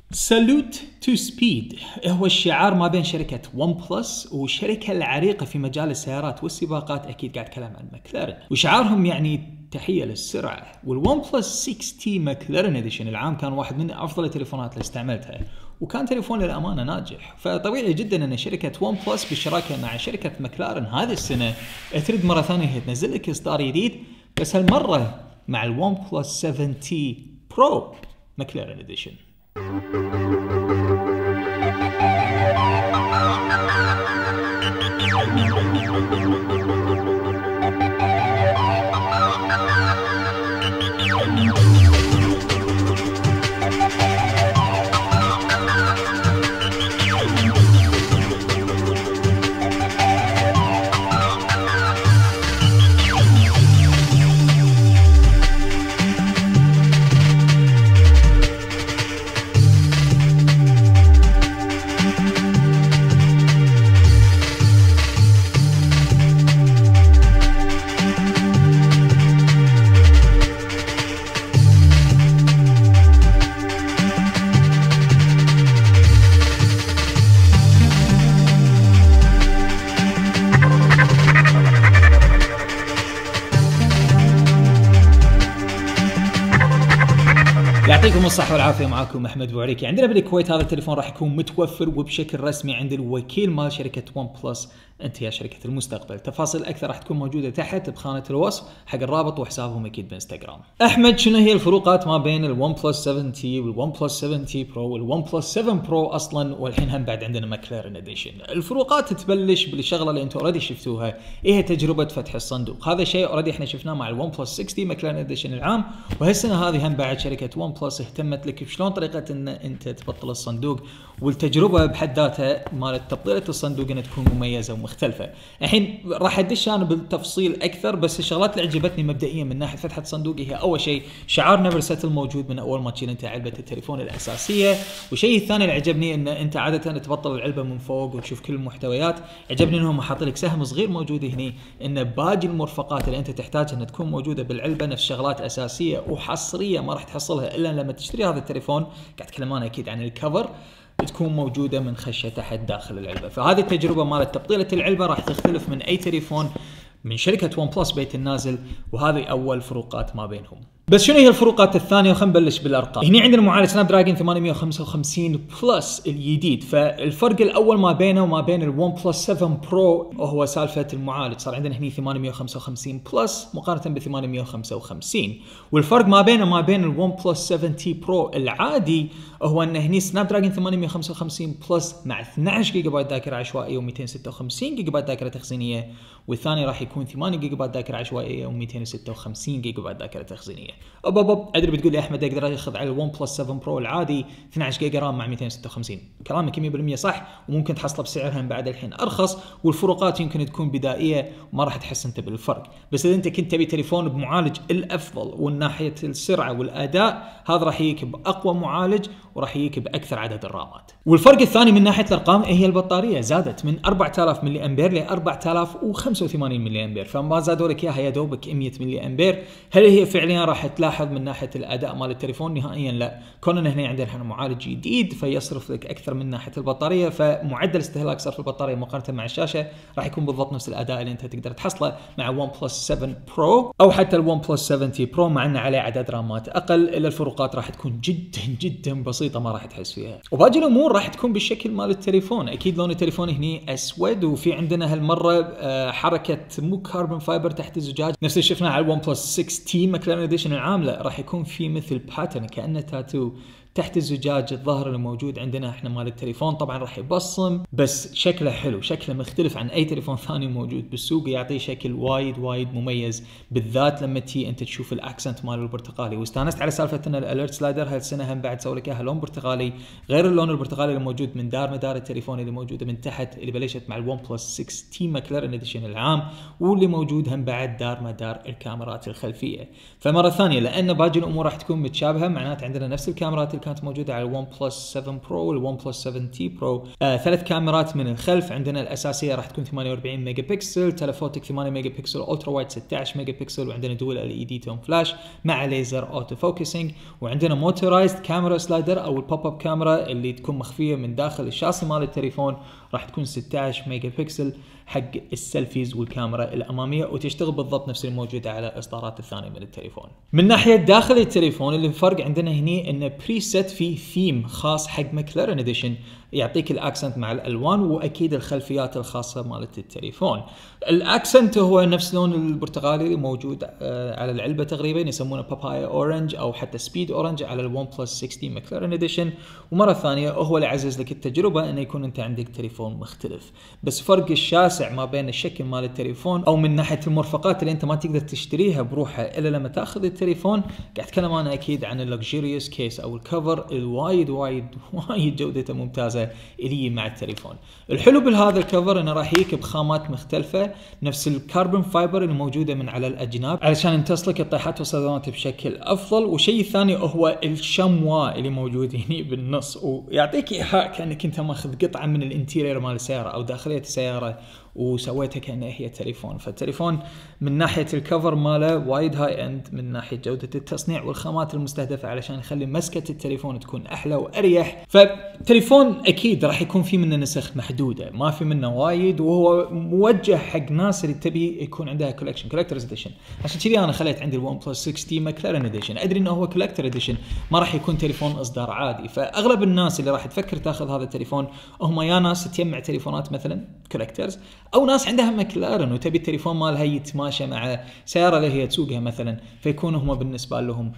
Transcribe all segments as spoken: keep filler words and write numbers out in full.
سالوت تو سبيد هو الشعار ما بين شركة ون بلس والشركة العريقة في مجال السيارات والسباقات، أكيد قاعد أتكلم عن ماكلارن، وشعارهم يعني تحية للسرعة. والون بلس ستة تي ماكلارن اديشن العام كان واحد من أفضل التليفونات اللي استعملتها، وكان تليفون للأمانة ناجح. فطبيعي جدا أن شركة ون بلس بالشراكة مع شركة ماكلارن هذه السنة تريد مرة ثانية هي تنزل لك إصدار جديد، بس هالمرة مع الون بلس سبعة تي برو ماكلارن اديشن. يعطيكم الصحة والعافية، معاكم أحمد بوعريكي. عندنا بالكويت هذا التليفون راح يكون متوفر وبشكل رسمي عند الوكيل مال شركة ون بلس، أنت يا شركة المستقبل. تفاصيل أكثر راح تكون موجودة تحت بخانة الوصف حق الرابط وحسابهم أكيد بإنستغرام. أحمد، شنو هي الفروقات ما بين الون بلس سبعة تي والون بلس سبعة تي برو والون بلس سبعة برو أصلاً، والحين هم بعد عندنا ماكلارن اديشن؟ الفروقات تبلش بالشغلة اللي أنتم أوريدي شفتوها، إيه هي تجربة فتح الصندوق. هذا شيء أوريدي إحنا شفناه مع الون بلس ستة تي ماكلارن اديشن العام، وهالسنة هذه هم بعد شركة ون بلس اهتمت لك بشلون طريقة ان انت تبطل الصندوق، والتجربة بحد ذاتها مالت تبطيلة الصندوق انها تكون مميزة ومختلفة. الحين راح ادش انا بالتفصيل اكثر، بس الشغلات اللي عجبتني مبدئيا من ناحية فتحة الصندوق هي اول شيء شعار نيفر سيتل موجود من اول ما تشيل انت علبة التليفون الاساسية، والشيء الثاني اللي عجبني ان انت عادة تبطل العلبة من فوق وتشوف كل المحتويات. عجبني انهم حاطين لك سهم صغير موجود هنا ان باقي المرفقات اللي انت تحتاجها انها تكون موجودة بالعلبة نفس شغلات اساسية وحصرية ما راح تحصلها الا لما تشتري هذا التليفون. قاعد اتكلم انا اكيد عن الكفر، تكون موجوده من خشه تحت داخل العلبه. فهذه التجربه مالت تبطيله العلبه راح تختلف من اي تليفون من شركه ون بلس بيت النازل، وهذه اول فروقات ما بينهم. بس شنو هي الفروقات الثانيه؟ وخلينا نبلش بالارقام. هنا عندنا معالج سناب دراجون ثمانمية وخمسة وخمسين بلس الجديد، فالفرق الاول ما بينه وما بين الون بلس سبعة برو هو سالفه المعالج. صار عندنا هنا ثمانمية وخمسة وخمسين بلس مقارنه ب ثمانمية وخمسة وخمسين، والفرق ما بينه وما بين الون بلس سبعة تي برو العادي هو ان هنا سناب دراجون ثمانمية وخمسة وخمسين بلس مع اثني عشر جيجا بايت ذاكره عشوائيه و256 جيجا بايت ذاكره تخزينيه، والثاني راح يكون ثمانية جيجا بايت ذاكره عشوائيه و256 جيجا بايت ذاكره تخزينيه. أوب أوب ادري بتقول لي احمد اقدر اخذ على الون بلس سبعة برو العادي اثني عشر جيجا رام مع مئتين وستة وخمسين. كلامك مية بالمية صح، وممكن تحصله بسعرها بعد الحين ارخص، والفروقات يمكن تكون بدائيه وما راح تحس انت بالفرق. بس اذا انت كنت تبي تليفون بمعالج الافضل ومن ناحيه السرعه والاداء، هذا راح يجيك باقوى معالج وراح يجيك باكثر عدد الرامات. والفرق الثاني من ناحيه الارقام هي البطاريه، زادت من أربعة آلاف ملي امبير ل أربعة آلاف وخمسة وثمانين ملي امبير، فما زادوا لك اياها يا دوبك مئة ملي امبير. هل هي فعليا راح تلاحظ من ناحيه الاداء مال التليفون؟ نهائيا لا. كوننا هنا عندنا معالج جديد فيصرف لك اكثر من ناحيه البطاريه، فمعدل استهلاك صرف البطاريه مقارنه مع الشاشه راح يكون بالضبط نفس الاداء اللي انت تقدر تحصله مع ون بلس سبعة برو او حتى الون بلس سبعة تي برو، مع انه عليه عدد رامات اقل، الا الفروقات راح تكون جدا جدا بسيطه ما راح تحس فيها. وباقي الامور راح تكون بالشكل مال التليفون. اكيد لون التليفون هنا اسود، وفي عندنا هالمره حركه مو كاربون فايبر تحت الزجاج نفس اللي شفناه على الون بلس ستة تي ماكلارن اديشن العام. لا، راح يكون في مثل باترن كانه تاتو تحت الزجاج الظاهر اللي موجود عندنا احنا مال التليفون. طبعا راح يبصم، بس شكله حلو، شكله مختلف عن اي تليفون ثاني موجود بالسوق، يعطيه شكل وايد وايد مميز، بالذات لما تي انت تشوف الاكسنت مال البرتقالي. واستانست على سالفه ان الاليرت سلايدر هالسنه هم بعد سووا لك اياها لون برتقالي غير اللون البرتقالي اللي موجود من دار مدار التليفون اللي موجوده من تحت، اللي بلشت مع الون بلس ستة تي ماكلارن اديشن العام، واللي موجود هم بعد دار مدار الكاميرات الخلفيه. فمره ثانيه لان باقي الامور راح تكون متشابهه، معناته عندنا نفس الكاميرات الخلفية كانت موجوده على الون بلس سفن برو والون بلس سفن تي برو. آه ثلاث كاميرات من الخلف، عندنا الاساسيه راح تكون ثمانية وأربعين ميجا بكسل، تلفوتك ثمانية ميجا بكسل، الترا وايد ستة عشر ميجا بكسل، وعندنا دول ال اي دي توم فلاش مع ليزر اوتو فوكسنج، وعندنا موتورايزد كاميرا سلايدر او البوب اب كاميرا اللي تكون مخفيه من داخل الشاصي مال التليفون، راح تكون ستة عشر ميجا بكسل حق السيلفيز والكاميرا الاماميه، وتشتغل بالضبط نفس الموجوده على الاصدارات الثانيه من التليفون. من ناحيه داخل التليفون اللي الفرق عندنا هني انه بريسيت في ثيم خاص حق ماكلارن اديشن يعطيك الاكسنت مع الالوان، واكيد الخلفيات الخاصه مالت التليفون. الاكسنت هو نفس لون البرتقالي اللي موجود على العلبه تقريبا، يسمونه بابايا اورنج او حتى سبيد اورنج على الون بلس ستين ماكلارن اديشن. ومره ثانيه هو اللي يعزز لك التجربه انه يكون انت عندك تليفون مختلف، بس فرق الشاسع ما بين الشكل مال التليفون او من ناحيه المرفقات اللي انت ما تقدر تشتريها بروحها الا لما تاخذ التليفون. قاعد اتكلم انا اكيد عن اللكجيريوس كيس او الكفر الوايد وايد وايد جودته ممتازه اللي مع التليفون. الحلو بهذا الكفر انه راح يجيك بخامات مختلفه نفس الكربون فايبر اللي موجوده من على الاجناب علشان يمتص الطيحات والصدمات بشكل افضل. والشيء الثاني هو الشموا اللي موجود هنا بالنص، ويعطيك ايحاء كانك انت ماخذ قطعه من الانتيرير مال السياره او داخليه السياره وسويتها كأنها هي تليفون. فالتليفون من ناحية الكفر ماله وايد هاي اند من ناحية جودة التصنيع والخامات المستهدفة علشان يخلي مسكة التليفون تكون أحلى وأريح. فالتليفون أكيد راح يكون في منه نسخ محدودة، ما في منه وايد، وهو موجه حق ناس اللي تبي يكون عندها كولكشن كولكترز اديشن. عشان كذي أنا خليت عندي الون بلس ستين ماكلارن اديشن، أدري إنه هو كولكتر اديشن ما راح يكون تليفون إصدار عادي. فأغلب الناس اللي راح تفكر تاخذ هذا التليفون هم يا ناس تجمع تليفونات مثلا كولكترز، او ناس عندها ماكلارن وتبي التليفون مالها يتماشى مع سياره اللي هي تسوقها مثلا، فيكونوا هم بالنسبه لهم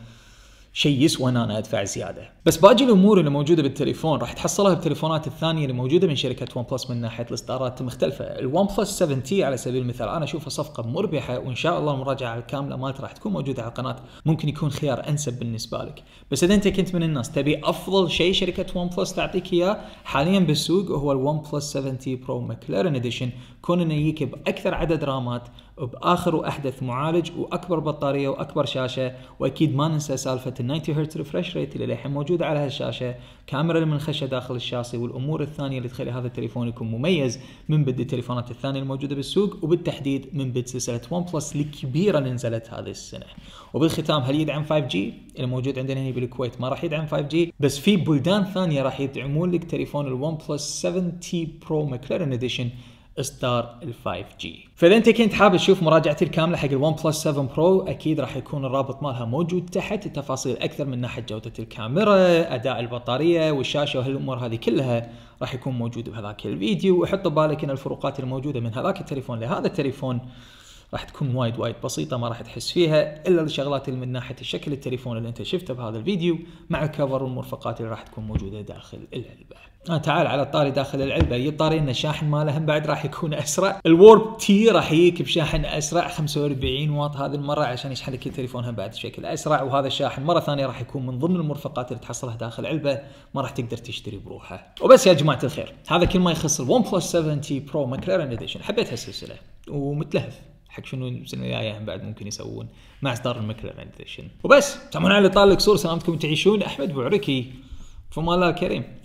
شيء يسوى ان انا ادفع زياده. بس باقي الامور اللي موجوده بالتليفون راح تحصلها بالتليفونات الثانيه اللي موجوده من شركه ون بلس من ناحيه الاصدارات المختلفه. الون بلس سفن تي على سبيل المثال انا اشوفها صفقه مربحه، وان شاء الله المراجعه الكامله مالتها راح تكون موجوده على القناه، ممكن يكون خيار انسب بالنسبه لك. بس اذا انت كنت من الناس تبي افضل شيء شركه ون بلس تعطيك اياه حاليا بالسوق هو الون بلس سفن تي برو ماكلارن اديشن، كون انه يجيك باكثر عدد رامات وباخر واحدث معالج واكبر بطاريه واكبر شاشه، واكيد ما ننسى سالفه ال تسعين هرتز ريفرش ريت اللي الحين موجوده على هالشاشه، كاميرا المنخشه داخل الشاصي، والامور الثانيه اللي تخلي هذا التليفون يكون مميز من بدء التليفونات الثانيه الموجوده بالسوق، وبالتحديد من بدء سلسله ون بلس الكبيره اللي نزلت هذه السنه. وبالختام هل يدعم فايف جي؟ اللي موجود عندنا هنا بالكويت ما راح يدعم فايف جي، بس في بلدان ثانيه راح يدعمون لك تليفون الون بلس سفن تي برو ماكلارن اديشن اصدار ال فايف جي. فاذا انت كنت حابب تشوف مراجعتي الكامله حق الون بلس سفن برو اكيد راح يكون الرابط مالها موجود تحت، التفاصيل اكثر من ناحيه جوده الكاميرا، اداء البطاريه والشاشه وهالامور هذه كلها راح يكون موجود بهذاك الفيديو. وحط ببالك ان الفروقات الموجوده من هذاك التليفون لهذا التليفون راح تكون وايد وايد بسيطه، ما راح تحس فيها الا الشغلات اللي من ناحيه شكل التليفون اللي انت شفته بهذا الفيديو مع الكفر والمرفقات اللي راح تكون موجوده داخل العلبه. آه تعال على الطاري داخل العلبه، يطاري ان الشاحن ماله هم بعد راح يكون اسرع. الورب تي راح يجيك بشاحن اسرع خمسة وأربعين واط هذه المره عشان يشحن لك التليفون هم بعد بشكل اسرع، وهذا الشاحن مره ثانيه راح يكون من ضمن المرفقات اللي تحصلها داخل العلبه، ما راح تقدر تشتري بروحها. وبس يا جماعه الخير، هذا كل ما يخص الون بلس سفن تي برو ماكلارن اديشن. حبيت هالسلسله ومتلهف حق شنو السنه الجايه هم بعد ممكن يسوون مع اصدار الماكلارن اديشن. وبس سامحونا على الاطاله القصور، سلامتكم تعيشون. احمد بوعركي في امان الله الكريم.